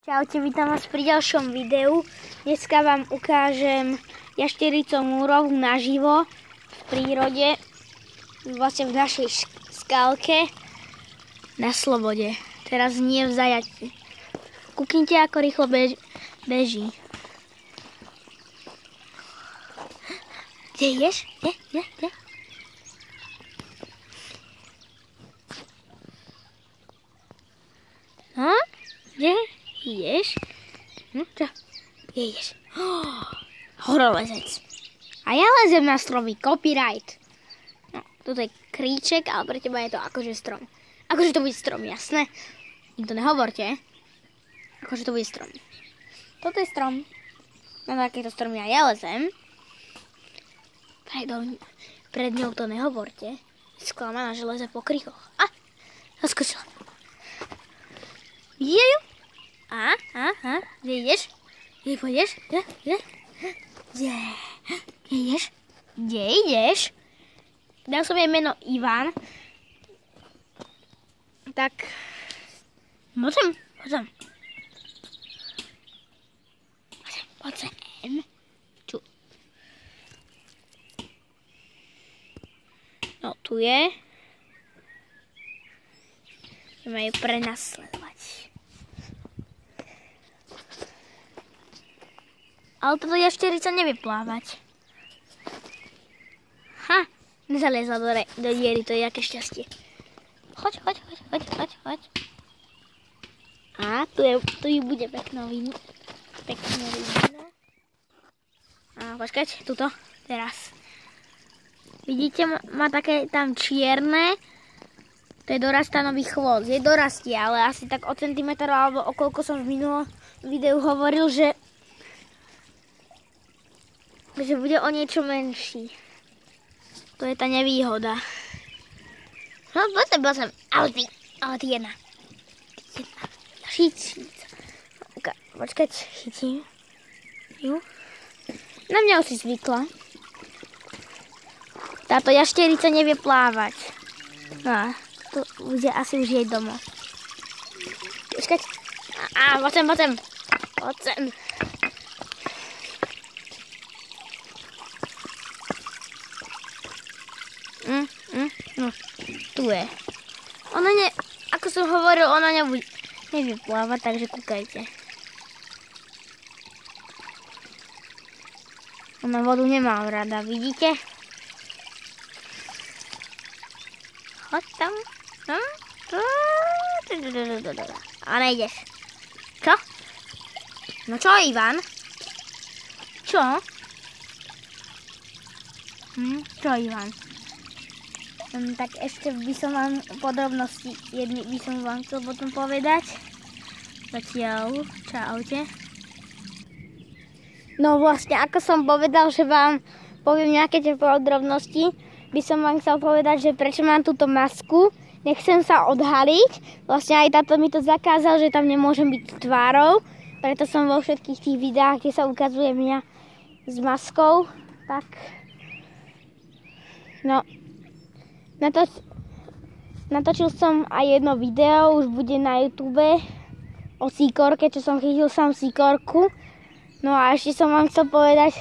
Čaute, vítam vás pri ďalšom videu. Dneska vám ukážem jaštericu múrovú naživo v prírode, vlastne v našej skalke na slobode. Teraz nie v zajatí. Kúknite, ako rýchlo beží. Kde ideš? Kde? No? Kde ideš? Čo? Kde ideš? Horolezec. A ja lezem na stromy. Copyright. No, toto je kríček, ale pre teba je to akože strom. Akože to bude strom, jasné? Nikto nehovorte. Akože to bude strom. Toto je strom. Na takéto stromy a ja lezem. Pred ňou to nehovorte. Sklamaná, že leze po krychoch. Zaskočila. Vidíte ju? Kde ideš? Kde pôjdeš? Kde ideš? Dal som jej meno Ivan. Tak... Poď sem. Tu. No, tu je. Ideme ju prenasledovať. Ale toto jašterica nevie plávať. Nezaliezla do diery, to je aké šťastie. Choď. A tu ju bude pekno vidno. A počkať, tuto, teraz. Vidíte, má také tam čierne. To je dorastanový chvost. Je dorastie, ale asi tak o centimetr alebo o koľko som v minulom videu hovoril, že bude o niečo menší. To je tá nevýhoda. No, poďme. Ale ty jedna. Chytíca. Počkať, chytím ju. Na mňa už si zvykla. Táto jašterica nevie plávať. No, tu bude asi už jej domov. Počkať. Poď sem. No, tu je. Ona ako som hovoril, ona nevie plávať, takže kúkajte. Ona vodu nemá rada, vidíte? Choď tam. A nejdeš. Čo? No čo, Ivan? Čo? Čo, Ivan? Tak ešte by som vám podrobnosti jedny by som vám chcel potom povedať. Zatiaľ, čaute. No vlastne, ako som povedal, že vám poviem nejaké tie podrobnosti, by som vám chcel povedať, že prečo mám túto masku. Nechcem sa odhaliť. Vlastne aj táto mi to zakázal, že tam nemôžem byť tvárou. Preto som vo všetkých tých videách, kde sa ukazuje mňa s maskou. Tak... No... Natočil som aj jedno video, už bude na YouTube o síkorke, čo som chytil sám síkorku. No a ešte som vám chcel povedať,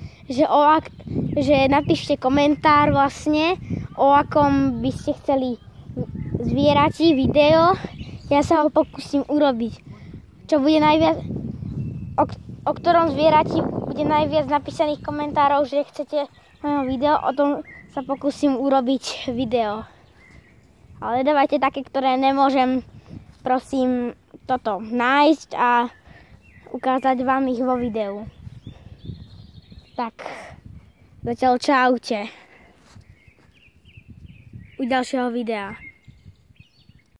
že napíšte komentár vlastne, o akom by ste chceli zvierati video. Ja sa ho pokúsim urobiť. Čo bude najviac, o ktorom zvierati bude najviac napísaných komentárov, že chcete moje video, o tom sa pokúsim urobiť video. Ale dávajte také, ktoré nemôžem, prosím, toto nájsť a ukázať vám ich vo videu. Tak, zatiaľ čaute. U ďalšieho videa.